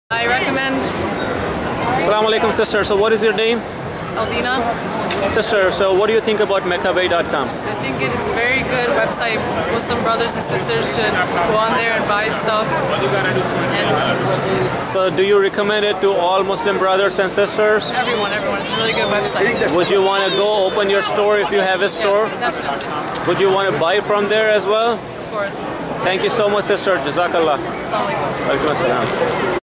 I recommend Assalamu alaikum, sister. So what is your name? Aldina. Sister, so what do you think about MeccaBay.com? I think it is a very good website. Muslim brothers and sisters should go on there and buy stuff. So do you recommend it to all Muslim brothers and sisters? Everyone. It's a really good website. Would you want to go open your store if you have a store? Yes, definitely. Would you want to buy from there as well? Of course. Thank you so much, sister. Jazakallah. Assalamu alaikum. Walaikum assalam.